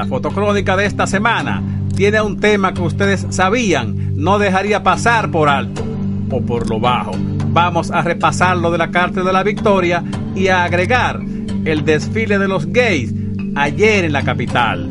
La fotocrónica de esta semana tiene un tema que ustedes sabían no dejaría pasar por alto o por lo bajo. Vamos a repasar lo de la Cárcel de la Victoria y a agregar el desfile de los gays ayer en la capital.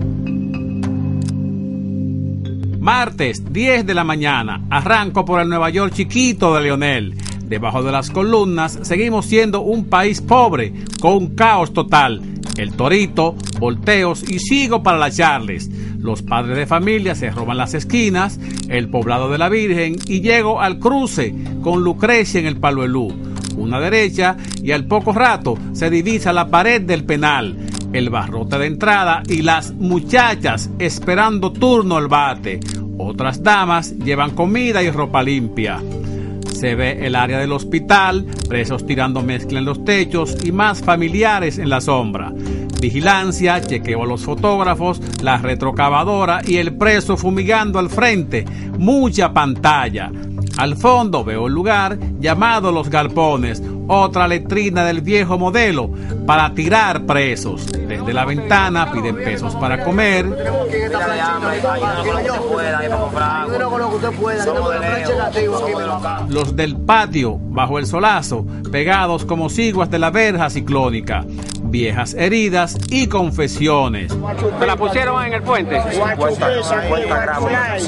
Martes 10 de la mañana, arranco por el Nueva York chiquito de Leonel. Debajo de las columnas seguimos siendo un país pobre, con un caos total. El Torito, volteos y sigo para la Charles. Los padres de familia se roban las esquinas, el poblado de la Virgen y llego al cruce con Lucrecia en el Palo Elú. Una derecha y al poco rato se divisa la pared del penal, el barrote de entrada y las muchachas esperando turno al bate. Otras damas llevan comida y ropa limpia. Se ve el área del hospital, presos tirando mezcla en los techos y más familiares en la sombra. Vigilancia, chequeo a los fotógrafos, la retrocavadora y el preso fumigando al frente. Mucha pantalla. Al fondo veo el lugar llamado Los Galpones, otra letrina del viejo modelo para tirar presos. Desde la ventana piden pesos para comer. Los del patio, bajo el solazo, pegados como ciguas de la verja ciclónica. Viejas heridas y confesiones. ¿Se la pusieron en el puente? 50 gramos.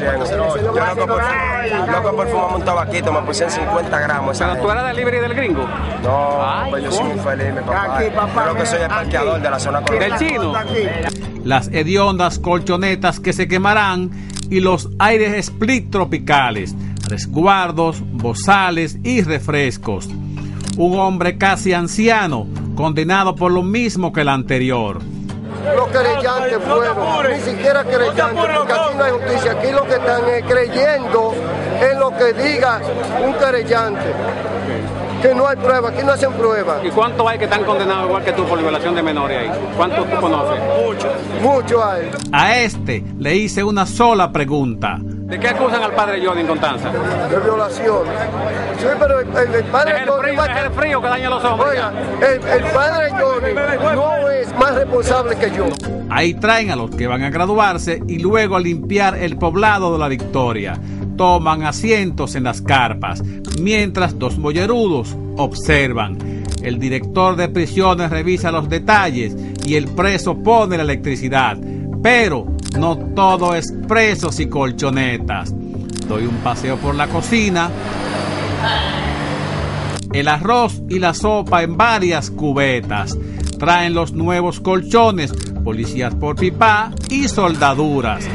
Yo por fumar un tabaquito me pusieron 50 gramos. ¿Pero tú eras del libre y del gringo? No, pues yo soy muy feliz, mi papá. Yo lo que soy el parqueador de la zona del chino. Las hediondas colchonetas que se quemarán y los aires split tropicales, resguardos, bozales y refrescos. Un hombre casi anciano, condenado por lo mismo que el anterior. Los querellantes fueron, ni siquiera querellantes, porque aquí no hay justicia, aquí lo que están es creyendo en lo que diga un querellante, que no hay prueba, aquí no hacen pruebas. ¿Y cuántos hay que están condenados igual que tú por violación de menores ahí? ¿Cuántos tú conoces? Muchos hay. A este le hice una sola pregunta. ¿De qué acusan al padre Johnny en Constanza? De violación. Sí, pero el padre Johnny... Es el frío que daña a los hombres. Oiga, el padre Johnny no es más responsable que yo. Ahí traen a los que van a graduarse y luego a limpiar el poblado de la Victoria. Toman asientos en las carpas, mientras dos mollerudos observan. El director de prisiones revisa los detalles y el preso pone la electricidad. Pero no todo es presos y colchonetas. Doy un paseo por la cocina. El arroz y la sopa en varias cubetas. Traen los nuevos colchones, policías por pipa y soldaduras.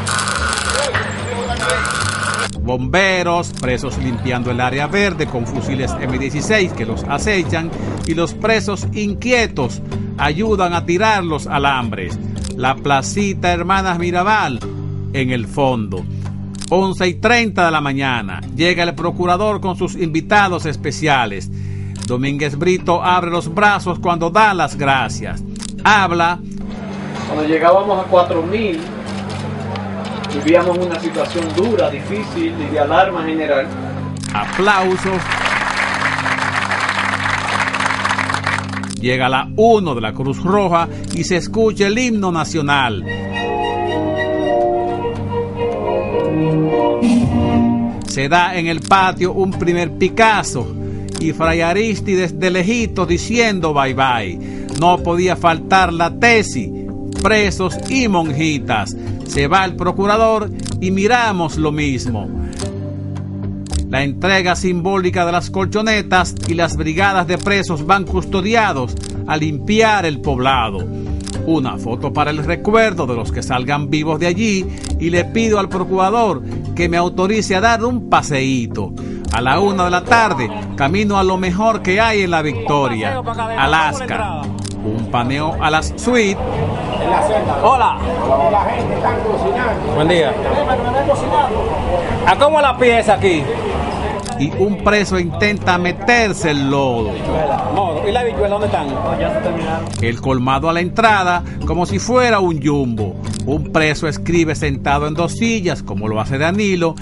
Bomberos, presos limpiando el área verde con fusiles M16 que los acechan y los presos inquietos ayudan a tirar los alambres. La placita Hermanas Mirabal en el fondo. 11:30 de la mañana. Llega el procurador con sus invitados especiales. Domínguez Brito abre los brazos cuando da las gracias. Habla. Cuando llegábamos a 4.000, vivíamos una situación dura, difícil y de alarma general. Aplausos. Llega la 1 de la Cruz Roja y se escucha el himno nacional. Se da en el patio un primer Picasso y Fray Aristides de lejito diciendo bye bye. No podía faltar la tesis, presos y monjitas. Se va el procurador y miramos lo mismo. La entrega simbólica de las colchonetas y las brigadas de presos van custodiados a limpiar el poblado. Una foto para el recuerdo de los que salgan vivos de allí y le pido al procurador que me autorice a dar un paseíto. A la 1 de la tarde, camino a lo mejor que hay en la Victoria, Alaska. Un paneo a las suites. Hola. Buen día. ¿A cómo la pieza aquí? Y un preso intenta meterse el lodo. ¿Y la bichuela dónde están? El colmado a la entrada como si fuera un jumbo. Un preso escribe sentado en 2 sillas como lo hace Danilo.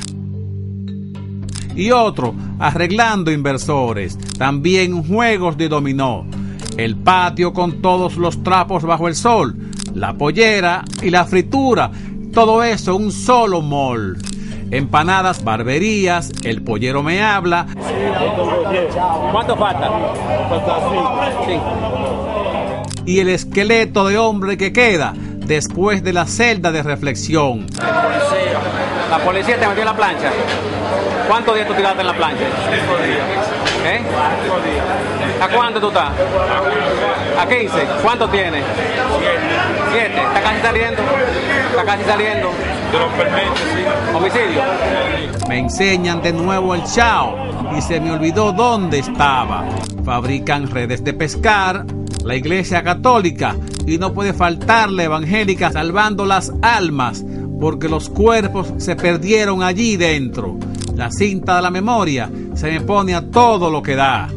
Y otro arreglando inversores. También juegos de dominó. El patio con todos los trapos bajo el sol. la pollera y la fritura. Todo eso en un solo mall. Empanadas, barberías, el pollero me habla. ¿Cuánto falta? Sí. Y el esqueleto de hombre que queda después de la celda de reflexión. La policía te metió en la plancha. ¿Cuántos días tú tiraste en la plancha? 5 días. ¿Eh? 5 días. ¿A cuánto tú estás? ¿A 15? ¿Cuánto tienes? 7. ¿Está casi saliendo? ¿Está casi saliendo? De los permisos, sí. ¿Homicidio? Me enseñan de nuevo el chao y se me olvidó dónde estaba. Fabrican redes de pescar, la iglesia católica, y no puede faltar la evangélica salvando las almas, porque los cuerpos se perdieron allí dentro. La cinta de la memoria se me pone a todo lo que da.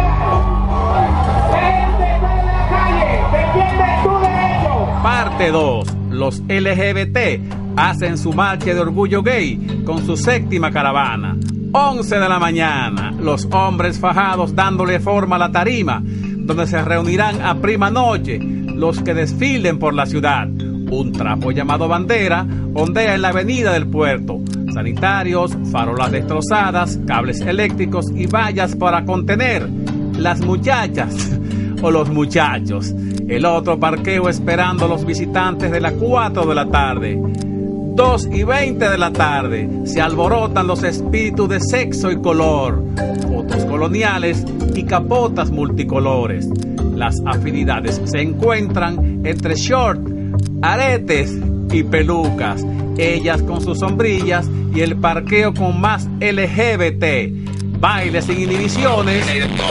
Parte 2. Los LGBT hacen su marcha de orgullo gay con su 7ª caravana. 11 de la mañana, los hombres fajados dándole forma a la tarima, donde se reunirán a prima noche los que desfilen por la ciudad. Un trapo llamado bandera ondea en la avenida del puerto. Sanitarios, farolas destrozadas, cables eléctricos y vallas para contener las muchachas o los muchachos. El otro parqueo esperando a los visitantes de las 4 de la tarde. 2:20 de la tarde se alborotan los espíritus de sexo y color, fotos coloniales y capotas multicolores. Las afinidades se encuentran entre short, aretes y pelucas, ellas con sus sombrillas y el parqueo con más LGBT. Baile sin inhibiciones.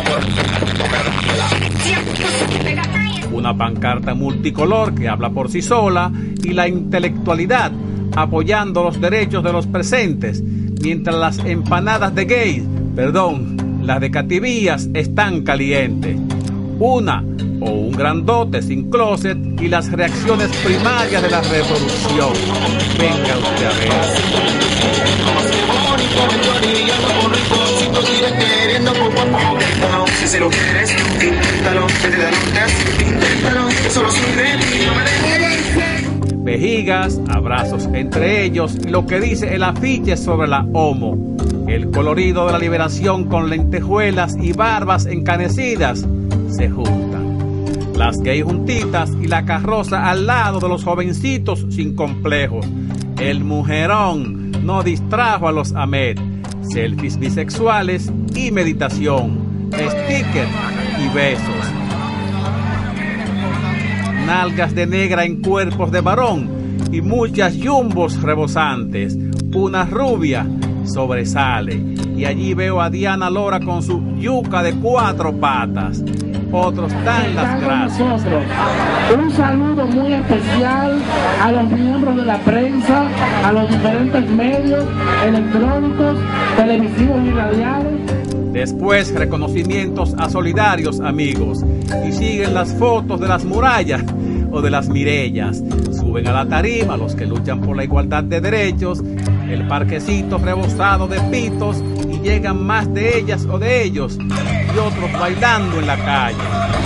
Una pancarta multicolor que habla por sí sola y la intelectualidad apoyando los derechos de los presentes, mientras las empanadas de gays, las de cativías están calientes. Una o un grandote sin closet y las reacciones primarias de la reproducción. Venga usted a ver. Si se lo quieres, inténtalo, inténtalo, solo sirve. Vejigas, abrazos entre ellos y lo que dice el afiche sobre la homo. El colorido de la liberación con lentejuelas y barbas encanecidas se juntan. Las gay juntitas y la carroza al lado de los jovencitos sin complejos. El mujerón no distrajo a los Ahmed. Selfies bisexuales y meditación. Stickers y besos. Nalgas de negra en cuerpos de varón y muchas yumbos rebosantes. Una rubia sobresale y allí veo a Diana Lora con su yuca de 4 patas. Otros dan las gracias. Un saludo muy especial a los miembros de la prensa, a los diferentes medios electrónicos, televisivos y radiales. Después reconocimientos a solidarios amigos y siguen las fotos de las murallas o de las Mirellas. Suben a la tarima los que luchan por la igualdad de derechos, el parquecito rebosado de pitos y llegan más de ellas o de ellos y otros bailando en la calle.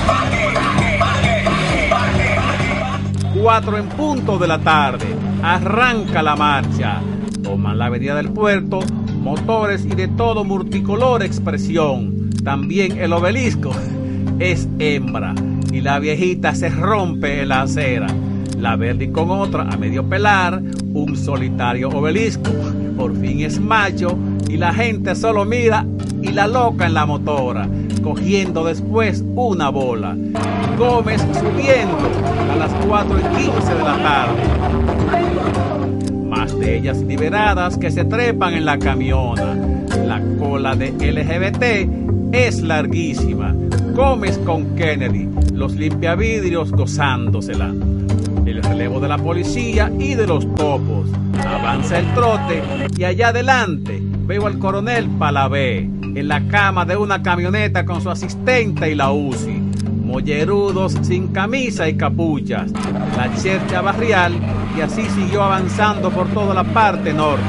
4 en punto de la tarde, arranca la marcha. Toman la avenida del puerto, motores y de todo multicolor expresión. También el obelisco es hembra y la viejita se rompe en la acera. La Verdi con otra a medio pelar, un solitario obelisco. Por fin es macho y la gente solo mira y la loca en la motora, cogiendo después una bola. Gómez subiendo a las 4:15 de la tarde. Más de ellas liberadas que se trepan en la camiona. La cola de LGBT es larguísima. Gómez con Kennedy, los limpiavidrios gozándosela. El relevo de la policía y de los topos. Avanza el trote y allá adelante veo al coronel Palabé en la cama de una camioneta con su asistente y la UCI. Mollerudos sin camisa y capuchas. La chercha barrial y así siguió avanzando por toda la parte norte.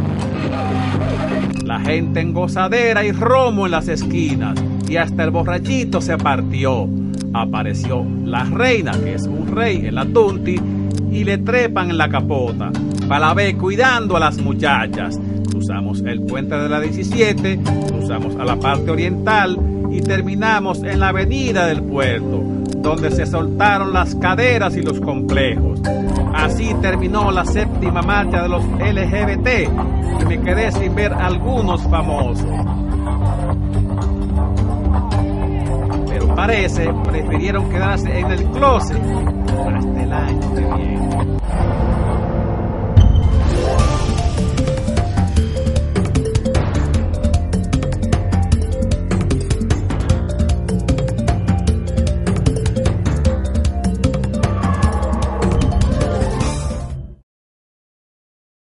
La gente en gozadera y romo en las esquinas y hasta el borrachito se partió. Apareció la reina, que es un rey en la Tunti, y le trepan en la capota. Para la vez cuidando a las muchachas. Cruzamos el puente de la 17, cruzamos a la parte oriental y terminamos en la avenida del puerto, donde se soltaron las caderas y los complejos. Así terminó la 7ª marcha de los LGBT y me quedé sin ver algunos famosos. Pero parece prefirieron quedarse en el closet hasta el año que viene.